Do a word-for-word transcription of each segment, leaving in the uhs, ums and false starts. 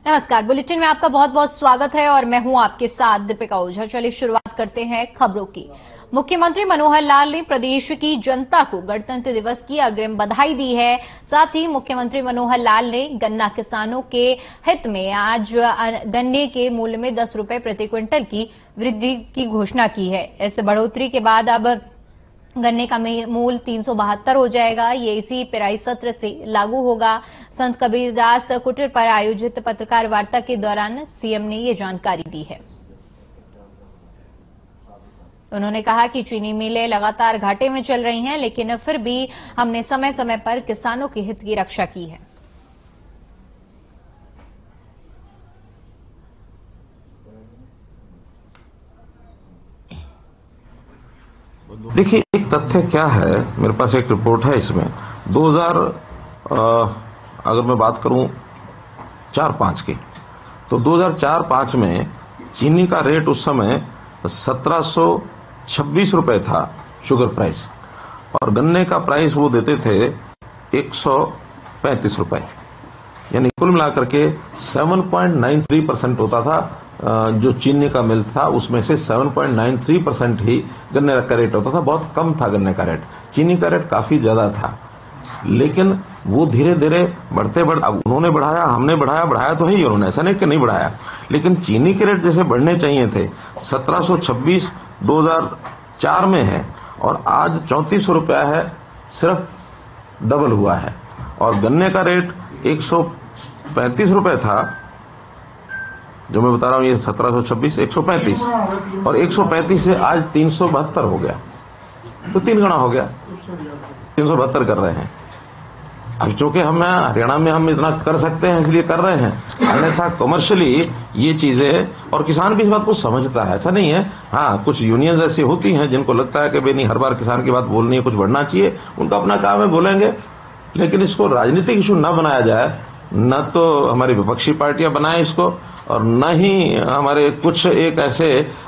नमस्कार, बुलेटिन में आपका बहुत बहुत स्वागत है और मैं हूं आपके साथ दीपिका ओझा। चलिए शुरुआत करते हैं खबरों की। मुख्यमंत्री मनोहर लाल ने प्रदेश की जनता को गणतंत्र दिवस की अग्रिम बधाई दी है। साथ ही मुख्यमंत्री मनोहर लाल ने गन्ना किसानों के हित में आज गन्ने के मूल्य में दस रुपए प्रति क्विंटल की वृद्धि की घोषणा की है। इस बढ़ोतरी के बाद अब गन्ने का मूल्य तीन सौ बहत्तर हो जाएगा। ये इसी पेराई सत्र से लागू होगा। संत कबीरदास कुटीर पर आयोजित पत्रकार वार्ता के दौरान सीएम ने ये जानकारी दी है। उन्होंने कहा कि चीनी मिलें लगातार घाटे में चल रही हैं, लेकिन फिर भी हमने समय समय पर किसानों के हित की रक्षा की है। देखिए, एक तथ्य क्या है, मेरे पास एक रिपोर्ट है इसमें दो हज़ार अगर मैं बात करूं चार पांच की, तो दो हज़ार चार पांच में चीनी का रेट उस समय सत्रह सौ छब्बीस रुपए था शुगर प्राइस, और गन्ने का प्राइस वो देते थे एक सौ पैंतीस रुपए, यानी कुल मिलाकर के सात पॉइंट नौ तीन परसेंट होता था। जो चीनी का मिल था उसमें से सात पॉइंट नौ तीन परसेंट ही गन्ने का रेट होता था। बहुत कम था गन्ने का रेट, चीनी का रेट काफी ज्यादा था। लेकिन वो धीरे धीरे बढ़ते बढ़ अब उन्होंने बढ़ाया, हमने बढ़ाया, बढ़ाया तो है ही उन्होंने, ऐसा नहीं कि नहीं बढ़ाया, लेकिन चीनी के रेट जैसे बढ़ने चाहिए थे सत्रह सौ छब्बीस दो हज़ार चार में है और आज चौंतीस सौ रुपया है, सिर्फ डबल हुआ है। और गन्ने का रेट एक सौ पैंतीस रुपए था, जो मैं बता रहा हूं ये सत्रह सौ छब्बीस एक सौ पैंतीस, और एक सौ पैंतीस से आज तीन सौ बहत्तर हो गया, तो तीन गुना हो गया, तीन सौ बहत्तर कर रहे हैं। अब चूंकि हम हरियाणा में हम इतना कर सकते हैं इसलिए कर रहे हैं, अन्यथा कमर्शियली ये चीजें, और किसान भी इस बात को समझता है, ऐसा नहीं है। हाँ, कुछ यूनियंस ऐसी होती हैं जिनको लगता है कि भाई नहीं, हर बार किसान की बात बोलनी है, कुछ बढ़ना चाहिए, उनका अपना काम है, बोलेंगे, लेकिन इसको राजनीतिक इशू न बनाया जाए। न तो हमारी विपक्षी पार्टियां बनाएं इसको, और न ही हमारे कुछ एक ऐसे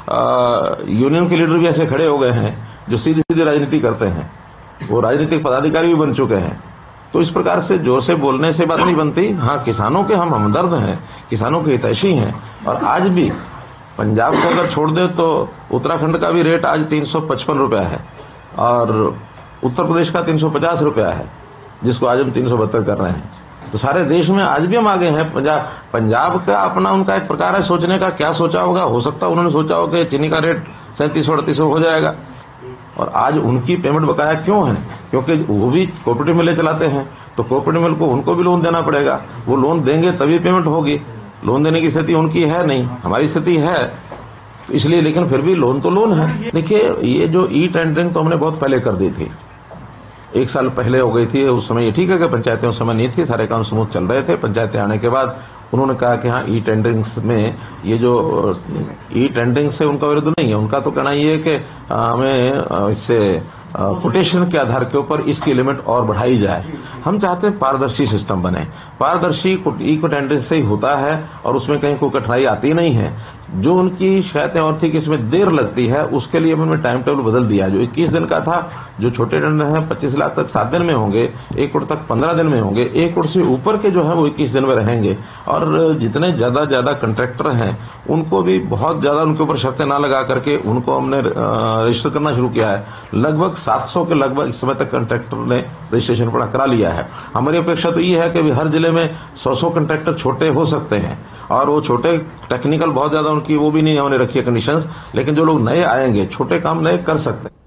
यूनियन के लीडर भी ऐसे खड़े हो गए हैं जो सीधी सीधी राजनीति करते हैं, वो राजनीतिक पदाधिकारी भी बन चुके हैं। तो इस प्रकार से जोर से बोलने से बात नहीं बनती। हाँ, किसानों के हम हमदर्द हैं, किसानों के हितैषी हैं, और आज भी पंजाब को अगर छोड़ दे तो उत्तराखंड का भी रेट आज तीन सौ पचपन रुपया है, और उत्तर प्रदेश का तीन सौ पचास रुपया है, जिसको आज हम तीन सौ बहत्तर कर रहे हैं। तो सारे देश में आज भी हम आगे हैं। पंजाब पंजाब का अपना उनका एक प्रकार है सोचने का, क्या सोचा होगा, हो सकता है उन्होंने सोचा होगा कि चीनी का रेट सैंतीस सौ अड़तीस सौ हो जाएगा, और आज उनकी पेमेंट बकाया क्यों है? क्योंकि वो भी कोऑपरेटिव मिलें चलाते हैं, तो कोऑपरेटिव मिल को उनको भी लोन देना पड़ेगा, वो लोन देंगे तभी पेमेंट होगी। लोन देने की स्थिति उनकी है नहीं, हमारी स्थिति है, इसलिए, लेकिन फिर भी लोन तो लोन है। देखिए, ये जो ई टेंडरिंग तो हमने बहुत पहले कर दी थी, एक साल पहले हो गई थी। उस समय ये ठीक है कि पंचायतें उस समय नहीं थी, सारे काम स्मूथ चल रहे थे। पंचायतें आने के बाद उन्होंने कहा कि हाँ, ई टेंडरिंग में ये जो ई टेंडरिंग से उनका विरोध नहीं है, उनका तो कहना ये है कि हमें इससे कोटेशन के आधार के ऊपर इसकी लिमिट और बढ़ाई जाए। हम चाहते हैं पारदर्शी सिस्टम बने, पारदर्शी ई टेंडरिंग से ही होता है, और उसमें कहीं कोई कठिनाई आती नहीं है। जो उनकी शिकायतें और थी कि इसमें देर लगती है, उसके लिए हमने टाइम टेबल बदल दिया। जो इक्कीस दिन का था, जो छोटे टेंडर हैं पच्चीस लाख तक सात दिन में होंगे, एक करोड़ तक पंद्रह दिन में होंगे, एक करोड़ से ऊपर के जो है वो इक्कीस दिन में रहेंगे। और जितने ज्यादा ज्यादा कंट्रैक्टर हैं उनको भी बहुत ज्यादा उनके ऊपर शर्तें ना लगा करके उनको हमने रजिस्टर करना शुरू किया है। लगभग सात सौ के लगभग इस समय तक कंट्रैक्टर ने रजिस्ट्रेशन पड़ा करा लिया है। हमारी अपेक्षा तो ये है कि हर जिले में सौ सौ कंट्रैक्टर छोटे हो सकते हैं, और वो छोटे टेक्निकल बहुत ज्यादा उनकी वो भी नहीं हमने रखी है कंडीशंस, लेकिन जो लोग नए आएंगे छोटे काम नए कर सकते हैं।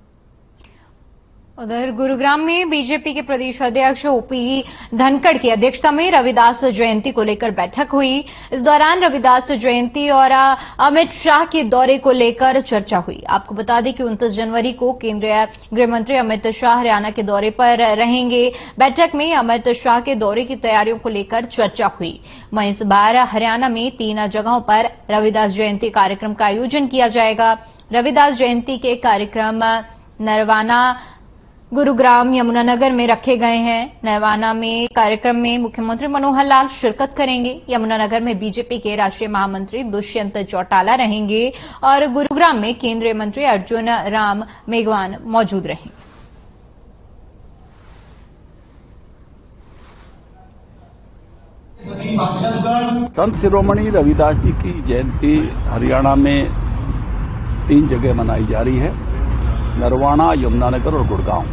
उधर गुरुग्राम में बीजेपी के प्रदेश अध्यक्ष ओपी धनखड़ की अध्यक्षता में रविदास जयंती को लेकर बैठक हुई। इस दौरान रविदास जयंती और अमित शाह के दौरे को लेकर चर्चा हुई। आपको बता दें कि उनतीस जनवरी को केंद्रीय गृह मंत्री अमित शाह हरियाणा के दौरे पर रहेंगे। बैठक में अमित शाह के दौरे की तैयारियों को लेकर चर्चा हुई। वहीं इस बार हरियाणा में तीन जगहों पर रविदास जयंती कार्यक्रम का आयोजन किया जाएगा। रविदास जयंती के कार्यक्रम नरवाना, गुरुग्राम, यमुनानगर में रखे गए हैं। नरवाना में कार्यक्रम में मुख्यमंत्री मनोहर लाल शिरकत करेंगे। यमुनानगर में बीजेपी के राष्ट्रीय महामंत्री दुष्यंत चौटाला रहेंगे, और गुरुग्राम में केंद्रीय मंत्री अर्जुन राम मेघवाल मौजूद रहेंगे। Thank you. संत शिरोमणि रविदास जी की जयंती हरियाणा में तीन जगह मनाई जा रही है, नरवाना, यमुनानगर और गुड़गांव।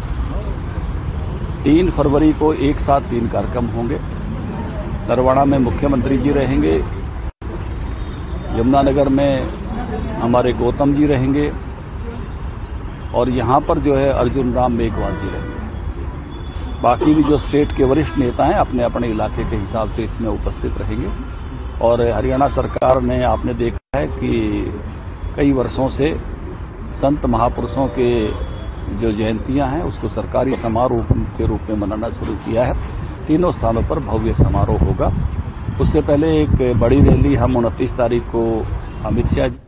तीन फरवरी को एक साथ तीन कार्यक्रम होंगे। नरवाना में मुख्यमंत्री जी रहेंगे, यमुनानगर में हमारे गौतम जी रहेंगे और यहां पर जो है अर्जुन राम मेघवाल जी रहेंगे। बाकी भी जो स्टेट के वरिष्ठ नेता हैं अपने अपने इलाके के हिसाब से इसमें उपस्थित रहेंगे। और हरियाणा सरकार ने आपने देखा है कि कई वर्षों से संत महापुरुषों के जो जयंतियां हैं उसको सरकारी समारोह के रूप में मनाना शुरू किया है। तीनों स्थानों पर भव्य समारोह होगा। उससे पहले एक बड़ी रैली हम उनतीस तारीख को अमित शाह जी।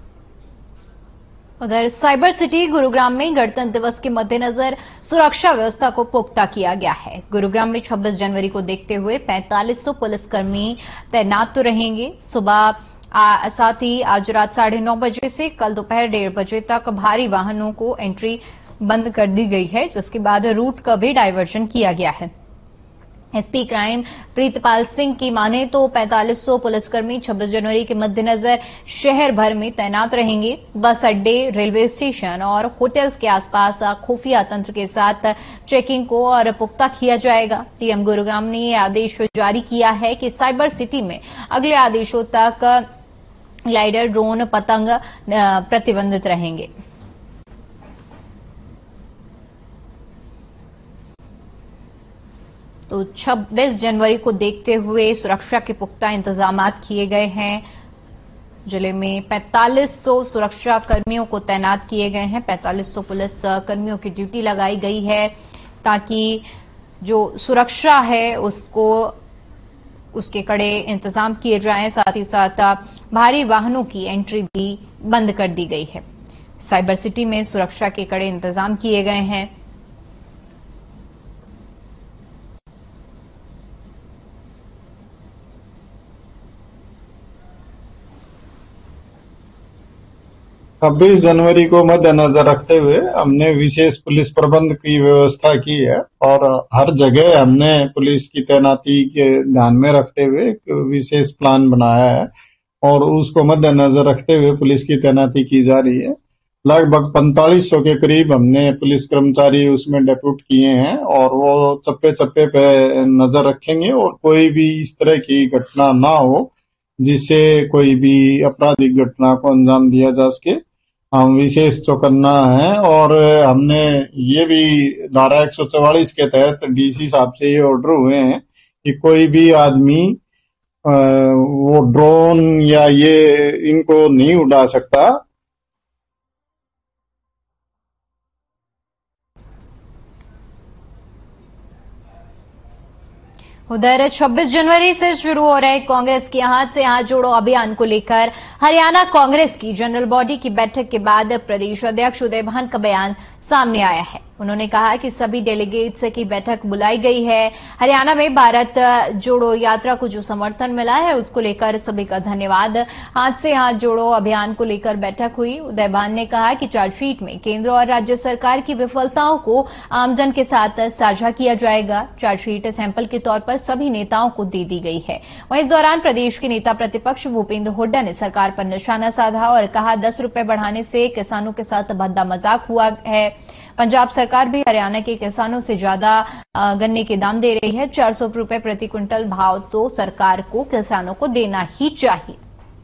उधर साइबर सिटी गुरुग्राम में गणतंत्र दिवस के मद्देनजर सुरक्षा व्यवस्था को पुख्ता किया गया है। गुरुग्राम में छब्बीस जनवरी को देखते हुए पैंतालीस सौ पुलिसकर्मी तैनात तो रहेंगे। सुबह साथ ही आज रात साढ़े नौ बजे से कल दोपहर डेढ़ बजे तक भारी वाहनों को एंट्री बंद कर दी गई है, जिसके बाद रूट का भी डायवर्जन किया गया है। एसपी क्राइम प्रीतपाल सिंह की माने तो पैंतालीस सौ पुलिसकर्मी छब्बीस जनवरी के मद्देनजर शहर भर में तैनात रहेंगे। बस अड्डे, रेलवे स्टेशन और होटल्स के आसपास खुफिया तंत्र के साथ चेकिंग को और पुख्ता किया जाएगा। डीएम गुरुग्राम ने यह आदेश जारी किया है कि साइबर सिटी में अगले आदेशों तक ग्लाइडर, ड्रोन, पतंग प्रतिबंधित रहेंगे। तो छब्बीस जनवरी को देखते हुए सुरक्षा के पुख्ता इंतजाम किए गए हैं। जिले में पैंतालीस सौ सुरक्षा कर्मियों को तैनात किए गए हैं। पैंतालीस सौ पुलिस कर्मियों की ड्यूटी लगाई गई है ताकि जो सुरक्षा है उसको उसके कड़े इंतजाम किए जाएं। साथ ही साथ भारी वाहनों की एंट्री भी बंद कर दी गई है। साइबर सिटी में सुरक्षा के कड़े इंतजाम किए गए हैं। छब्बीस जनवरी को मद्देनजर रखते हुए हमने विशेष पुलिस प्रबंध की व्यवस्था की है और हर जगह हमने पुलिस की तैनाती के ध्यान में रखते हुए एक विशेष प्लान बनाया है और उसको मद्देनजर रखते हुए पुलिस की तैनाती की जा रही है। लगभग पैंतालीस सौ के करीब हमने पुलिस कर्मचारी उसमें डेप्यूट किए हैं और वो चप्पे चप्पे पे नजर रखेंगे और कोई भी इस तरह की घटना ना हो जिससे कोई भी आपराधिक घटना को अंजाम दिया जा सके। हम विशेष चौकन्ना है और हमने ये भी धारा एक सौ चौवालीस के तहत डीसी साहब से ये ऑर्डर हुए हैं कि कोई भी आदमी वो ड्रोन या ये इनको नहीं उड़ा सकता। उधर छब्बीस जनवरी से शुरू हो रहे कांग्रेस के हाथ से हाथ जोड़ो अभियान को लेकर हरियाणा कांग्रेस की जनरल बॉडी की बैठक के बाद प्रदेश अध्यक्ष उदय भान का बयान सामने आया है। उन्होंने कहा कि सभी डेलीगेट्स की बैठक बुलाई गई है। हरियाणा में भारत जोड़ो यात्रा को जो समर्थन मिला है उसको लेकर सभी का धन्यवाद। हाथ से हाथ जोड़ो अभियान को लेकर बैठक हुई। उदय भान ने कहा कि चार्जशीट में केंद्र और राज्य सरकार की विफलताओं को आमजन के साथ साझा किया जाएगा। चार्जशीट सैंपल के तौर पर सभी नेताओं को दे दी गई है। वहीं इस दौरान प्रदेश के नेता प्रतिपक्ष भूपेंद्र हुड्डा ने सरकार पर निशाना साधा और कहा दस रुपए बढ़ाने से किसानों के साथ भद्दा मजाक हुआ है। पंजाब सरकार भी हरियाणा के किसानों से ज्यादा गन्ने के दाम दे रही है। चार सौ रुपए प्रति क्विंटल भाव तो सरकार को किसानों को देना ही चाहिए।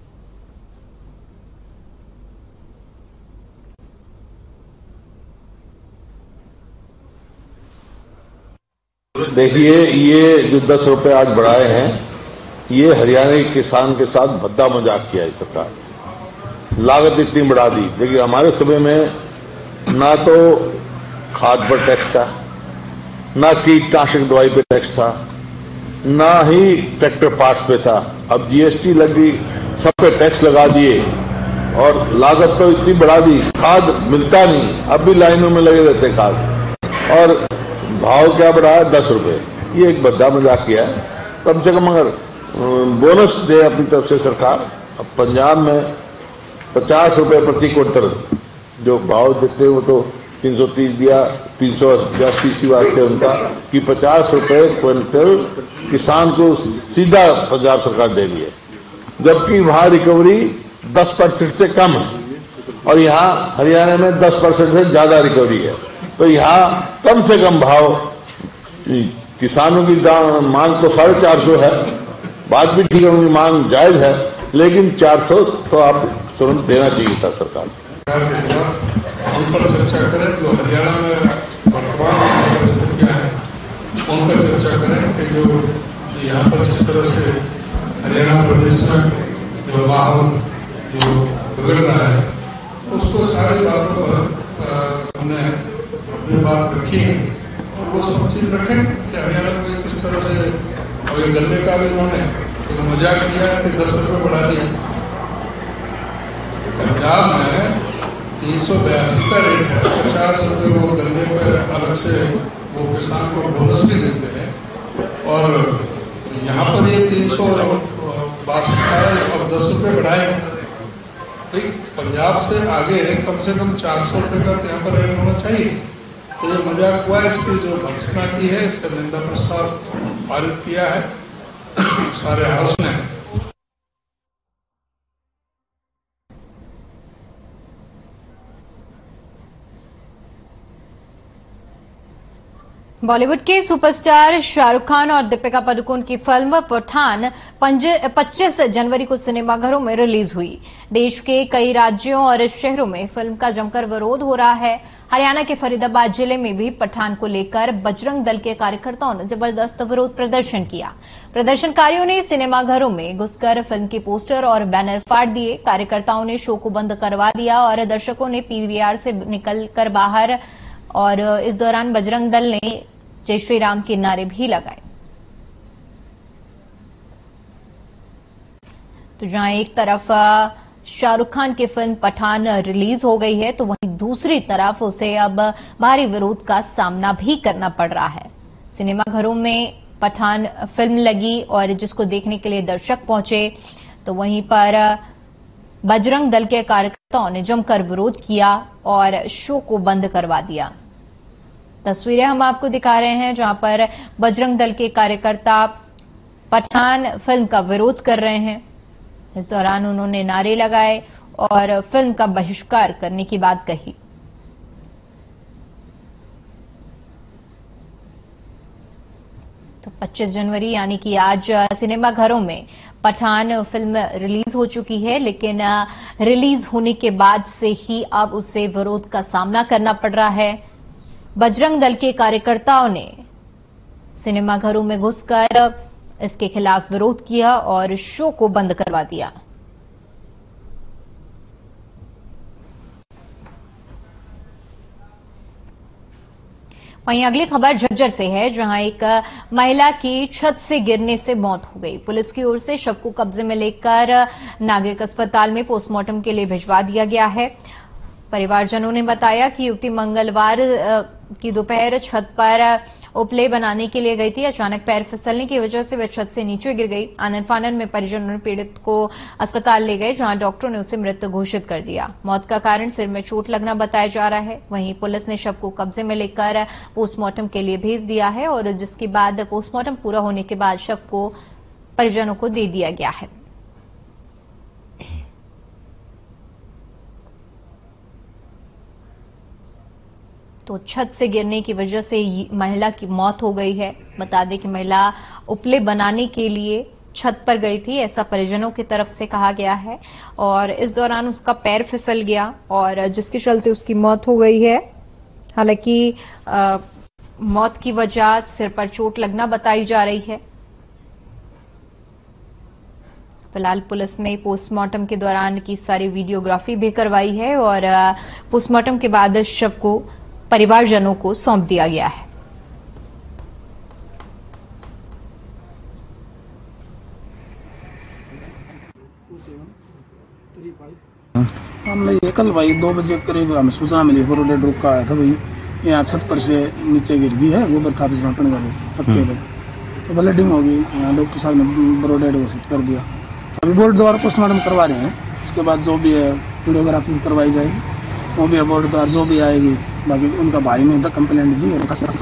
देखिए, ये जो दस रुपए आज बढ़ाए हैं ये हरियाणा के किसान के साथ भद्दा मजाक किया है सरकार। लागत इतनी बढ़ा दी। देखिए, हमारे सूबे में ना तो खाद पर टैक्स था, ना कीटनाशक दवाई पे टैक्स था, ना ही ट्रैक्टर पार्ट्स पे था। अब जीएसटी लगी, सब पे टैक्स लगा दिए और लागत तो इतनी बढ़ा दी, खाद मिलता नहीं। अब भी लाइनों में लगे रहते खाद और भाव क्या बढ़ा है दस रुपए। ये एक भद्दा मजाक किया है। कम से कम अगर बोनस दे अपनी तरफ से सरकार। अब पंजाब में पचास रुपए प्रति क्विंटल जो भाव देते हैं वो तो तीन सौ तीस दिया, तीन सौ अस्सी बात थे उनका कि पचास रुपए क्विंटल किसान को सीधा पंजाब सरकार दे रही है, जबकि वहां रिकवरी दस परसेंट से कम है और यहां हरियाणा में दस परसेंट से ज्यादा रिकवरी है। तो यहां कम से कम भाव, किसानों की मांग तो साढ़े चार सौ है, बात भी ठीक है, उनकी मांग जायज है, लेकिन चार सौ तो आप तुरंत देना चाहिए था सरकार। उन पर चर्चा करें जो हरियाणा में वर्तमान परिस्थितियां हैं, उन पर चर्चा करें कि जो यहाँ पर जिस तरह से हरियाणा प्रदेश में जो माहौल जो बिगड़ रहा है, उसको सारी बातों पर हमने अपनी बात रखी है और वो सब चीज रखें कि हरियाणा को किस तरह से, और ये गन्ने का भी उन्होंने एक मजाक किया कि दस रुपये बढ़ा दिया। पंजाब में तीन सौ बयासी का रेट है, पचास रुपये वो गन्ने पर अलग से वो किसान को बोनस भी देते हैं और यहाँ पर ये तीन सौ बासठ है और दस रुपये बढ़ाए। तो पंजाब से आगे कम से कम चार सौ रुपये का यहाँ पर रेट होना चाहिए। तो ये मजाक हुआ, इसकी जो भर्त्सना की है, इसका निंदा प्रस्ताव पारित किया है सारे हाउस ने। बॉलीवुड के सुपरस्टार शाहरुख खान और दीपिका पादुकोण की फिल्म पठान पच्चीस जनवरी को सिनेमाघरों में रिलीज हुई। देश के कई राज्यों और शहरों में फिल्म का जमकर विरोध हो रहा है। हरियाणा के फरीदाबाद जिले में भी पठान को लेकर बजरंग दल के कार्यकर्ताओं ने जबरदस्त विरोध प्रदर्शन किया। प्रदर्शनकारियों ने सिनेमाघरों में घुसकर फिल्म के पोस्टर और बैनर फाड़ दिए। कार्यकर्ताओं ने शो को बंद करवा दिया और दर्शकों ने पीवीआर से निकलकर बाहर, और इस दौरान बजरंग दल ने जय श्री राम के नारे भी लगाए। तो जहां एक तरफ शाहरुख खान की फिल्म पठान रिलीज हो गई है, तो वहीं दूसरी तरफ उसे अब भारी विरोध का सामना भी करना पड़ रहा है। सिनेमाघरों में पठान फिल्म लगी और जिसको देखने के लिए दर्शक पहुंचे, तो वहीं पर बजरंग दल के कार्यकर्ताओं ने जमकर विरोध किया और शो को बंद करवा दिया। तस्वीरें हम आपको दिखा रहे हैं जहां पर बजरंग दल के कार्यकर्ता पठान फिल्म का विरोध कर रहे हैं। इस दौरान उन्होंने नारे लगाए और फिल्म का बहिष्कार करने की बात कही। तो पच्चीस जनवरी यानी कि आज सिनेमाघरों में पठान फिल्म रिलीज हो चुकी है, लेकिन रिलीज होने के बाद से ही अब उसे विरोध का सामना करना पड़ रहा है। बजरंग दल के कार्यकर्ताओं ने सिनेमाघरों में घुसकर इसके खिलाफ विरोध किया और शो को बंद करवा दिया। वहीं अगली खबर झज्जर से है, जहां एक महिला की छत से गिरने से मौत हो गई। पुलिस की ओर से शव को कब्जे में लेकर नागरिक अस्पताल में पोस्टमार्टम के लिए भिजवा दिया गया है। परिवारजनों ने बताया कि युवती मंगलवार की दोपहर छत पर उपले बनाने के लिए गई थी। अचानक पैर फिसलने की वजह से वह छत से नीचे गिर गई। आनन फानन में परिजनों ने पीड़ित को अस्पताल ले गए, जहां डॉक्टरों ने उसे मृत घोषित कर दिया। मौत का कारण सिर में चोट लगना बताया जा रहा है। वहीं पुलिस ने शव को कब्जे में लेकर पोस्टमार्टम के लिए भेज दिया है और जिसके बाद पोस्टमार्टम पूरा होने के बाद शव को परिजनों को दे दिया गया है। तो छत से गिरने की वजह से महिला की मौत हो गई है। बता दें कि महिला उपले बनाने के लिए छत पर गई थी, ऐसा परिजनों की तरफ से कहा गया है, और इस दौरान उसका पैर फिसल गया और जिसके चलते उसकी मौत हो गई है। हालांकि मौत की वजह सिर पर चोट लगना बताई जा रही है। फिलहाल पुलिस ने पोस्टमार्टम के दौरान की सारी वीडियोग्राफी भी करवाई है और पोस्टमार्टम के बाद शव को परिवारजनों को सौंप दिया गया है। हमने कल भाई दो बजे करीब हमें सूचना मिली, फोर रोड का आया था भाई, यहाँ छत पर से नीचे गिर गई है, गोबर था पक्के पे, तो ब्लीडिंग हो गई। यहाँ डॉक्टर साहब ने ब्रोडेड घोषित कर दिया। अभी बोर्ड द्वारा पोस्टमार्टम करवा रहे हैं, उसके बाद जो भी है वीडियोग्राफी करवाई जाएगी, वो भी बोर्ड द्वारा जो भी आएगी बाकी उनका भाई ने तक कंप्लेंट दी है।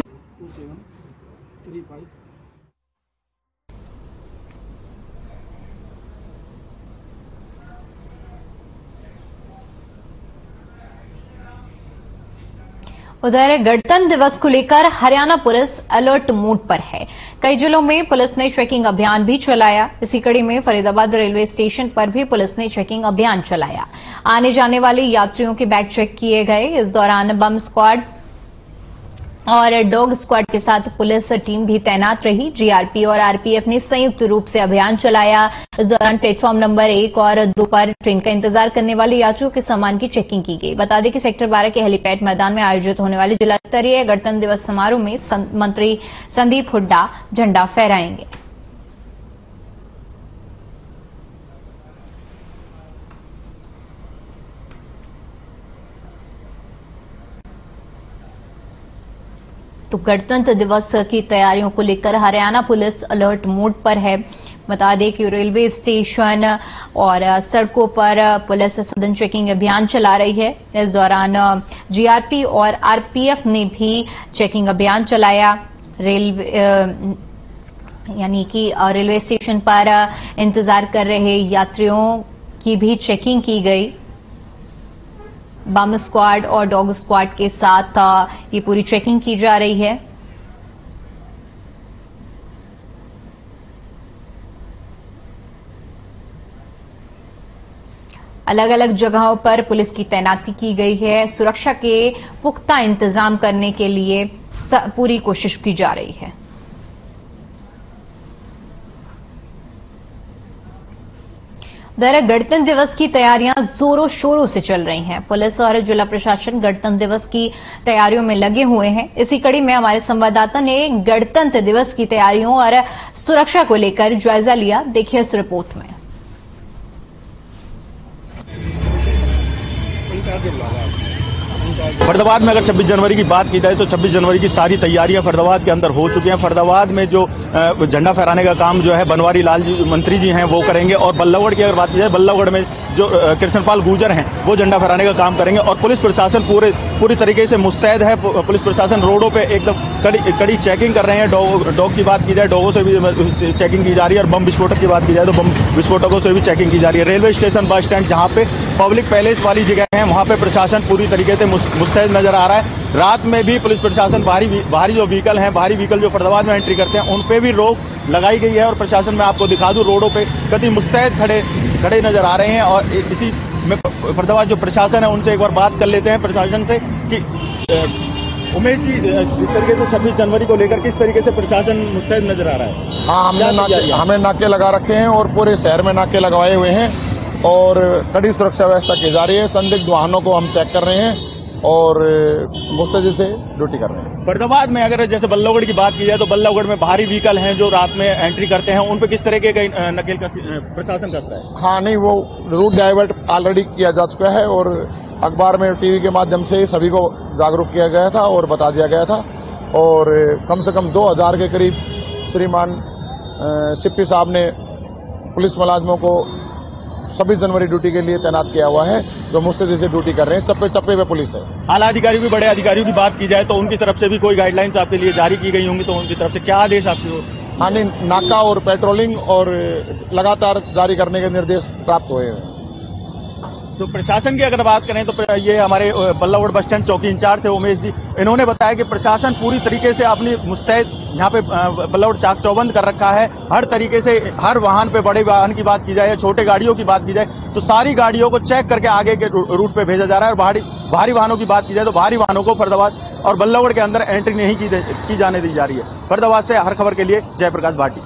उधर गणतंत्र दिवस को लेकर हरियाणा पुलिस अलर्ट मोड पर है। कई जिलों में पुलिस ने चेकिंग अभियान भी चलाया। इसी कड़ी में फरीदाबाद रेलवे स्टेशन पर भी पुलिस ने चेकिंग अभियान चलाया। आने जाने वाले यात्रियों के बैग चेक किए गए। इस दौरान बम स्क्वाड और डॉग स्क्वाड के साथ पुलिस टीम भी तैनात रही। जीआरपी और आरपीएफ ने संयुक्त रूप से अभियान चलाया। इस दौरान प्लेटफॉर्म नंबर एक और दो पर ट्रेन का इंतजार करने वाले यात्रियों के सामान की चेकिंग की गई। बता दें कि सेक्टर बारह के हेलीपैड मैदान में आयोजित होने वाले जिला स्तरीय गणतंत्र दिवस समारोह में मंत्री संदीप हुड्डा झंडा फहराएंगे। तो गणतंत्र दिवस की तैयारियों को लेकर हरियाणा पुलिस अलर्ट मोड पर है। बता दें कि रेलवे स्टेशन और सड़कों पर पुलिस सघन चेकिंग अभियान चला रही है। इस दौरान जीआरपी और आरपीएफ ने भी चेकिंग अभियान चलाया। रेलवे यानी कि रेलवे स्टेशन पर इंतजार कर रहे यात्रियों की भी चेकिंग की गई। बम स्क्वाड और डॉग स्क्वाड के साथ ये पूरी चेकिंग की जा रही है। अलग अलग जगहों पर पुलिस की तैनाती की गई है। सुरक्षा के पुख्ता इंतजाम करने के लिए पूरी कोशिश की जा रही है। दरअसल गणतंत्र दिवस की तैयारियां जोरों शोरों से चल रही हैं। पुलिस और जिला प्रशासन गणतंत्र दिवस की तैयारियों में लगे हुए हैं। इसी कड़ी में हमारे संवाददाता ने गणतंत्र दिवस की तैयारियों और सुरक्षा को लेकर जायजा लिया। देखिए इस रिपोर्ट में। फरीदाबाद में अगर छब्बीस जनवरी की बात की जाए तो छब्बीस जनवरी की सारी तैयारियां फरीदाबाद के अंदर हो चुकी हैं। फरीदाबाद में जो झंडा फहराने का काम जो है बनवारी लाल जी मंत्री जी हैं वो करेंगे, और बल्लभगढ़ की अगर बात की जाए बल्लभगढ़ में जो कृष्णपाल गुर्जर हैं वो झंडा फहराने का काम करेंगे। और पुलिस प्रशासन पूरे पूरी तरीके से मुस्तैद है। पुलिस प्रशासन रोडों पे एकदम कड़ी कड़ी चेकिंग कर रहे हैं। डॉग डॉग की बात की जाए, डॉगों से भी चेकिंग की जा रही है, और बम विस्फोटक की बात की जाए तो बम विस्फोटकों से भी चेकिंग की जा रही है। रेलवे स्टेशन, बस स्टैंड, जहां पे पब्लिक पैलेस वाली जगह है वहां पे प्रशासन पूरी तरीके से मुस्तैद नजर आ रहा है। रात में भी पुलिस प्रशासन बाहरी बाहरी जो व्हीकल हैं, बाहरी व्हीकल जो फरीदाबाद में एंट्री करते हैं उन पे भी रोक लगाई गई है। और प्रशासन में आपको दिखा दूं, रोडों पे कति मुस्तैद खड़े खड़े नजर आ रहे हैं। और इसी में फरीदाबाद जो प्रशासन है उनसे एक बार बात कर लेते हैं प्रशासन से कि उमेश जी, जिस तरीके से छब्बीस जनवरी को लेकर किस तरीके से प्रशासन मुस्तैद नजर आ रहा है? हाँ, हमने नाके हमने नाके लगा रखे हैं और पूरे शहर में नाके लगवाए हुए हैं और कड़ी सुरक्षा व्यवस्था की जा रही है। संदिग्ध वाहनों को हम चेक कर रहे हैं और मुस्तैदी से ड्यूटी कर रहे हैं। फरीदाबाद में अगर जैसे बल्लभगढ़ की बात की जाए तो बल्लभगढ़ में भारी व्हीकल हैं जो रात में एंट्री करते हैं, उन पे किस तरीके का नकेल का प्रशासन करता है? हाँ, नहीं, वो रूट डाइवर्ट ऑलरेडी किया जा चुका है और अखबार में, टीवी के माध्यम से सभी को जागरूक किया गया था और बता दिया गया था। और कम से कम दो हजार के करीब श्रीमान सिप्पी साहब ने पुलिस मुलाजमों को छब्बीस जनवरी ड्यूटी के लिए तैनात किया हुआ है, जो मुस्तैदी से ड्यूटी कर रहे हैं। चप्पे चप्पे पे पुलिस है। आला अधिकारियों की, बड़े अधिकारियों की बात की जाए तो उनकी तरफ से भी कोई गाइडलाइंस आपके लिए जारी की गई होंगी, तो उनकी तरफ से क्या आदेश आपको? हाँ, नहीं, नाका और पेट्रोलिंग और लगातार जारी करने के निर्देश प्राप्त हुए हैं। तो प्रशासन की अगर बात करें तो ये हमारे बल्लभगढ़ बस स्टैंड चौकी इंचार्ज थे उमेश जी, इन्होंने बताया कि प्रशासन पूरी तरीके से अपनी मुस्तैद यहाँ पे बल्लभगढ़ चाक चौबंद कर रखा है। हर तरीके से हर वाहन पे, बड़े वाहन की बात की जाए या छोटे गाड़ियों की बात की जाए तो सारी गाड़ियों को चेक करके आगे के रूट पे भेजा जा रहा है। और भारी भारी वाहनों की बात की जाए तो भारी वाहनों को फरीदाबाद और बल्लभगढ़ के अंदर एंट्री नहीं की, की जाने दी जा रही है। फरीदाबाद से हर खबर के लिए जयप्रकाश भाटी।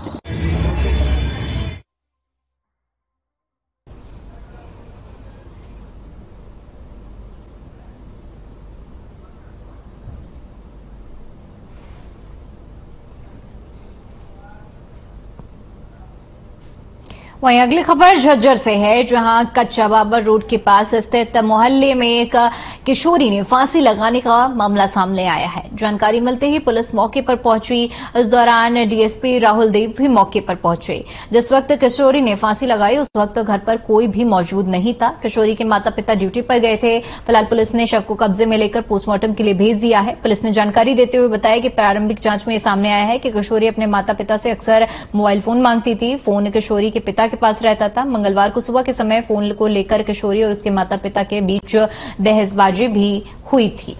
वहीं अगली खबर झज्जर से है, जहां कच्चा बाबर रोड के पास स्थित मोहल्ले में एक किशोरी ने फांसी लगाने का मामला सामने आया है। जानकारी मिलते ही पुलिस मौके पर पहुंची। इस दौरान डीएसपी राहुल देव भी मौके पर पहुंचे। जिस वक्त किशोरी ने फांसी लगाई उस वक्त घर पर कोई भी मौजूद नहीं था। किशोरी के माता पिता ड्यूटी पर गए थे। फिलहाल पुलिस ने शव को कब्जे में लेकर पोस्टमार्टम के लिए भेज दिया है। पुलिस ने जानकारी देते हुए बताया कि प्रारंभिक जांच में यह सामने आया है कि किशोरी अपने माता पिता से अक्सर मोबाइल फोन मांगती थी। फोन किशोरी के पिता के पास रहता था। मंगलवार को सुबह के समय फोन को लेकर किशोरी और उसके माता पिता के बीच बहसबाजी भी हुई थी।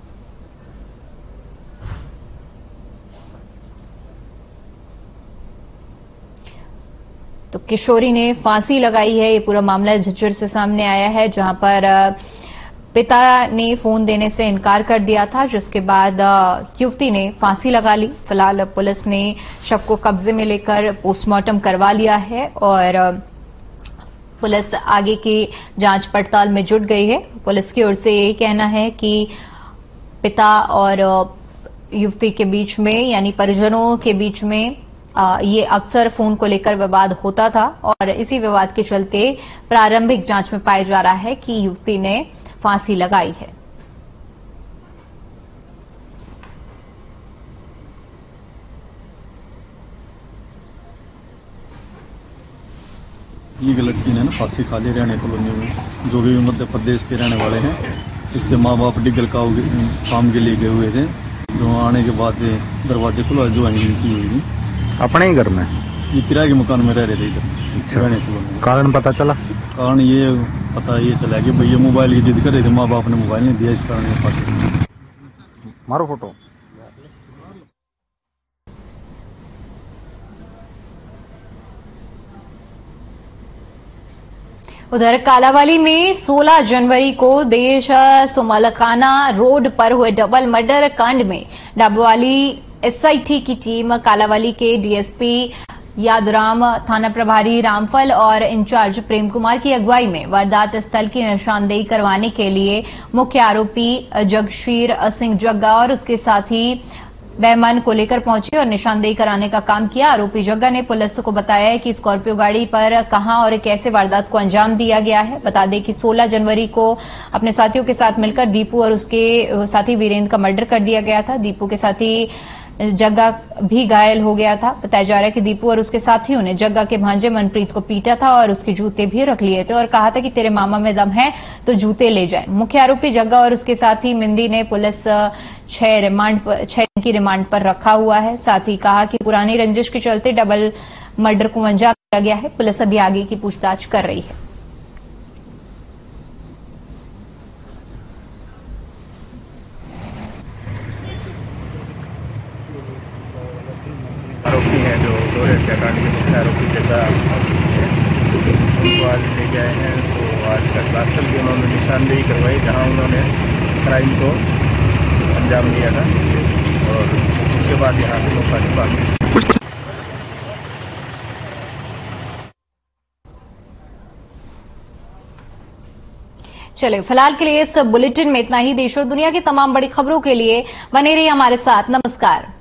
तो किशोरी ने फांसी लगाई है। ये पूरा मामला झज्जर से सामने आया है, जहां पर पिता ने फोन देने से इनकार कर दिया था, जिसके बाद युवती ने फांसी लगा ली। फिलहाल पुलिस ने शव को कब्जे में लेकर पोस्टमार्टम करवा लिया है और पुलिस आगे की जांच पड़ताल में जुट गई है। पुलिस की ओर से ये कहना है कि पिता और युवती के बीच में यानी परिजनों के बीच में ये अक्सर फोन को लेकर विवाद होता था और इसी विवाद के चलते प्रारंभिक जांच में पाया जा रहा है कि युवती ने फांसी लगाई है। ये लड़की ने ना फांसी खा ली हरियाणा कॉलोनी में, जो भी मध्य प्रदेश के रहने वाले हैं। इसके माँ बाप डिगल काम के लिए गए हुए थे, जो आने के बाद दरवाजे खुला जो एंगलिंग की हुई। अपने ही घर में? ये किराए के मकान में रह रहे थे इधर हरियाणा कॉलोनी। कारण पता चला? कारण ये पता ये चला कि भैया मोबाइल की जिद कर रहे थे, माँ बाप ने मोबाइल नहीं दिया, इस कारण ये फांसी। मारो फोटो। उधर कालावाली में सोलह जनवरी को देश सुमलकाना रोड पर हुए डबल मर्डर कांड में डबवाली एसआईटी की टीम कालावाली के डीएसपी यादराम, थाना प्रभारी रामफल और इंचार्ज प्रेम कुमार की अगुवाई में वारदात स्थल की निशानदेही करवाने के लिए मुख्य आरोपी जगशीर सिंह जग्गा और उसके साथी बैमन को लेकर पहुंचे और निशानदेही कराने का काम किया। आरोपी जग्गा ने पुलिस को बताया कि स्कॉर्पियो गाड़ी पर कहां और कैसे वारदात को अंजाम दिया गया है। बता दें कि सोलह जनवरी को अपने साथियों के साथ मिलकर दीपू और उसके साथी वीरेंद्र का मर्डर कर दिया गया था। दीपू के साथी जग्गा भी घायल हो गया था। बताया जा रहा है कि दीपू और उसके साथियों ने जग्गा के भांजे मनप्रीत को पीटा था और उसके जूते भी रख लिए थे और कहा था कि तेरे मामा में दम है तो जूते ले जाए। मुख्य आरोपी जग्गा और उसके साथी मिंदी ने पुलिस छह रिमांड पर छह दिन की रिमांड पर रखा हुआ है। साथ ही कहा कि पुरानी रंजिश के चलते डबल मर्डर को अंजाम दिया गया है। पुलिस अभी आगे की पूछताछ कर रही है। आरोपी हैं जो दो हत्याकांड के मुख्य आरोपी जग्गा, उनको आज लेके आए हैं। तो आज घटनास्थल की उन्होंने निशानदेही करवाई जहां उन्होंने क्राइम को अंजाम दिया था और उसके बाद यहां से मौका निकाला। चलिए फिलहाल के लिए इस बुलेटिन में इतना ही। देश और दुनिया की तमाम बड़ी खबरों के लिए बने रहिए हमारे साथ। नमस्कार।